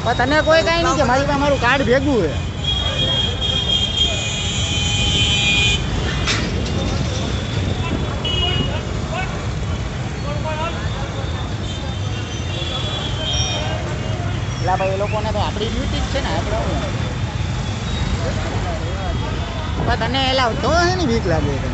તને કોઈ કાંઈ નહીં કે મારી પાસે મારું કાર્ડ ભેગું છે. એટલે ભાઈ એ લોકોને તો આપણી ડ્યુટી જ છે ને આપણે તને એલા તો એની બીક લાગે તને.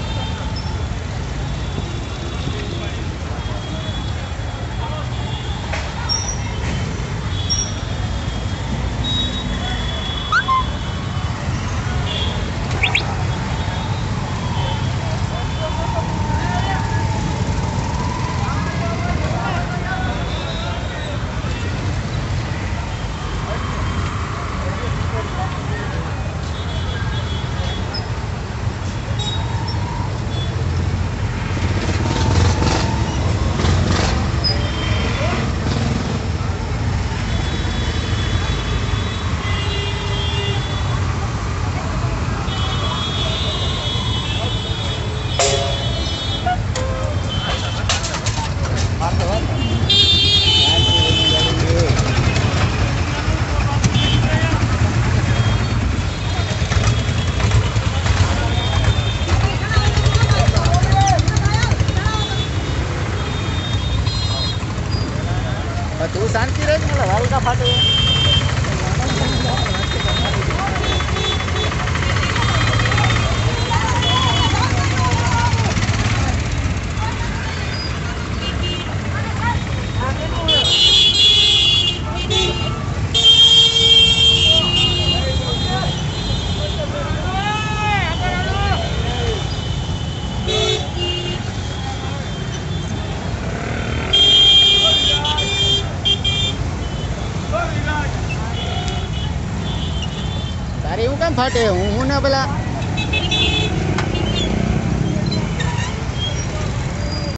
તું શાંતિ રહે ને વાલકા ફાટે. તારે એવું કેમ ફાટે? હું ને પેલા